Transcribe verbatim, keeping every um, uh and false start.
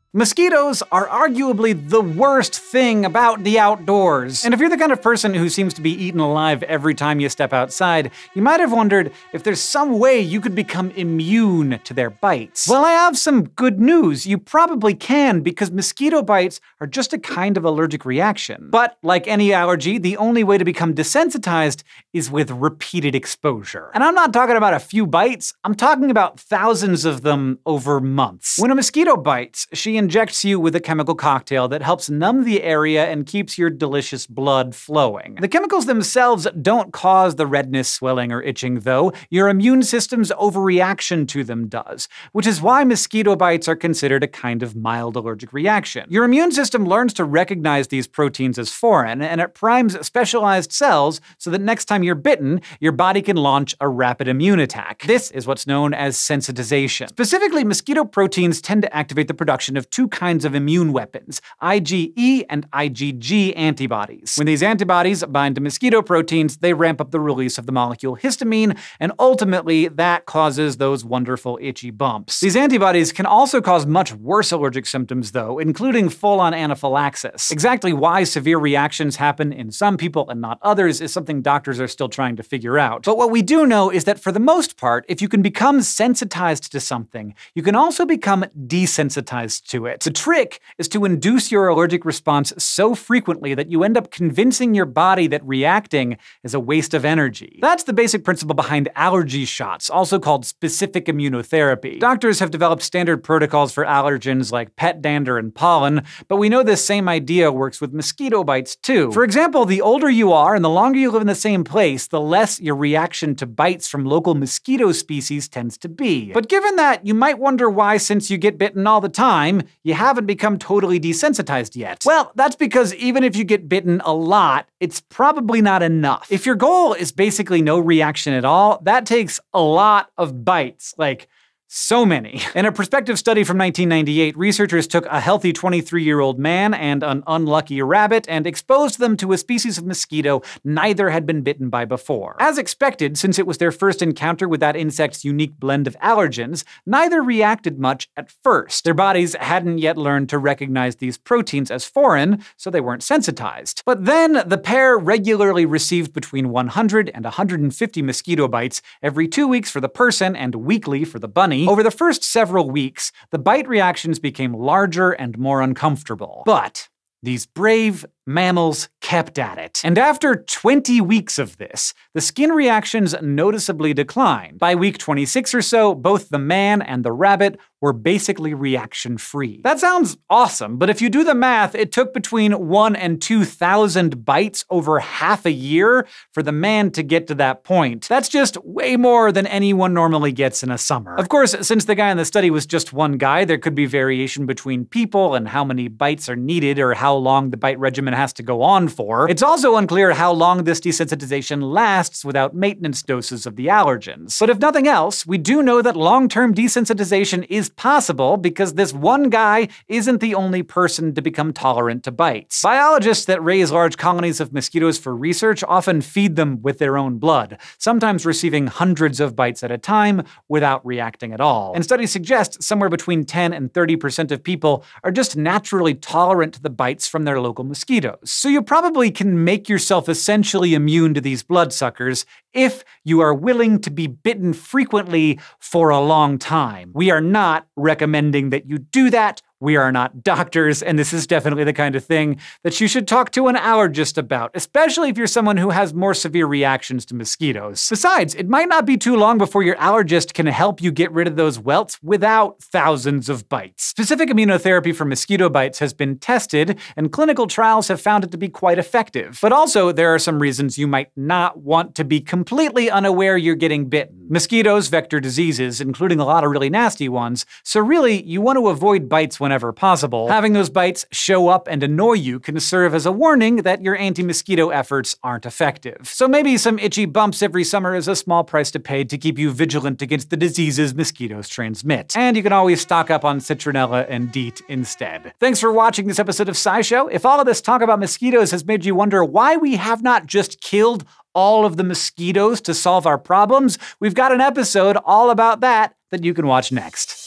Mosquitoes are arguably the worst thing about the outdoors. And if you're the kind of person who seems to be eaten alive every time you step outside, you might have wondered if there's some way you could become immune to their bites. Well, I have some good news. You probably can, because mosquito bites are just a kind of allergic reaction. But like any allergy, the only way to become desensitized is with repeated exposure. And I'm not talking about a few bites, I'm talking about thousands of them over months. When a mosquito bites, she injects you with a chemical cocktail that helps numb the area and keeps your delicious blood flowing. The chemicals themselves don't cause the redness, swelling, or itching, though. Your immune system's overreaction to them does, which is why mosquito bites are considered a kind of mild allergic reaction. Your immune system learns to recognize these proteins as foreign, and it primes specialized cells so that next time you're bitten, your body can launch a rapid immune attack. This is what's known as sensitization. Specifically, mosquito proteins tend to activate the production of two kinds of immune weapons, I g E and I g G antibodies. When these antibodies bind to mosquito proteins, they ramp up the release of the molecule histamine, and ultimately that causes those wonderful itchy bumps. These antibodies can also cause much worse allergic symptoms, though, including full-on anaphylaxis. Exactly why severe reactions happen in some people and not others is something doctors are still trying to figure out. But what we do know is that for the most part, if you can become sensitized to something, you can also become desensitized to it. The trick is to induce your allergic response so frequently that you end up convincing your body that reacting is a waste of energy. That's the basic principle behind allergy shots, also called specific immunotherapy. Doctors have developed standard protocols for allergens like pet dander and pollen, but we know this same idea works with mosquito bites too. For example, the older you are and the longer you live in the same place, the less your reaction to bites from local mosquito species tends to be. But given that, you might wonder why, since you get bitten all the time, you haven't become totally desensitized yet. Well, that's because even if you get bitten a lot, it's probably not enough. If your goal is basically no reaction at all, that takes a lot of bites, like so many. In a prospective study from nineteen ninety-eight, researchers took a healthy twenty-three-year-old man and an unlucky rabbit and exposed them to a species of mosquito neither had been bitten by before. As expected, since it was their first encounter with that insect's unique blend of allergens, neither reacted much at first. Their bodies hadn't yet learned to recognize these proteins as foreign, so they weren't sensitized. But then the pair regularly received between one hundred and one hundred fifty mosquito bites every two weeks for the person and weekly for the bunny. Over the first several weeks, the bite reactions became larger and more uncomfortable. But these brave mammals kept at it. And after twenty weeks of this, the skin reactions noticeably declined. By week twenty-six or so, both the man and the rabbit were basically reaction-free. That sounds awesome, but if you do the math, it took between one and two thousand bites over half a year for the man to get to that point. That's just way more than anyone normally gets in a summer. Of course, since the guy in the study was just one guy, there could be variation between people and how many bites are needed or how long the bite regimen has to go on for. It's also unclear how long this desensitization lasts without maintenance doses of the allergens. But if nothing else, we do know that long-term desensitization is possible because this one guy isn't the only person to become tolerant to bites. Biologists that raise large colonies of mosquitoes for research often feed them with their own blood, sometimes receiving hundreds of bites at a time without reacting at all. And studies suggest somewhere between ten and thirty percent of people are just naturally tolerant to the bites from their local mosquitoes. So you probably can make yourself essentially immune to these bloodsuckers if you are willing to be bitten frequently for a long time. We are not recommending that you do that. We are not doctors, and this is definitely the kind of thing that you should talk to an allergist about, especially if you're someone who has more severe reactions to mosquitoes. Besides, it might not be too long before your allergist can help you get rid of those welts without thousands of bites. Specific immunotherapy for mosquito bites has been tested, and clinical trials have found it to be quite effective. But also, there are some reasons you might not want to be completely unaware you're getting bitten. Mosquitoes vector diseases, including a lot of really nasty ones, so really, you want to avoid bites when whenever possible. Having those bites show up and annoy you can serve as a warning that your anti-mosquito efforts aren't effective. So maybe some itchy bumps every summer is a small price to pay to keep you vigilant against the diseases mosquitoes transmit. And you can always stock up on citronella and DEET instead. Thanks for watching this episode of SciShow. If all of this talk about mosquitoes has made you wonder why we have not just killed all of the mosquitoes to solve our problems, we've got an episode all about that that you can watch next.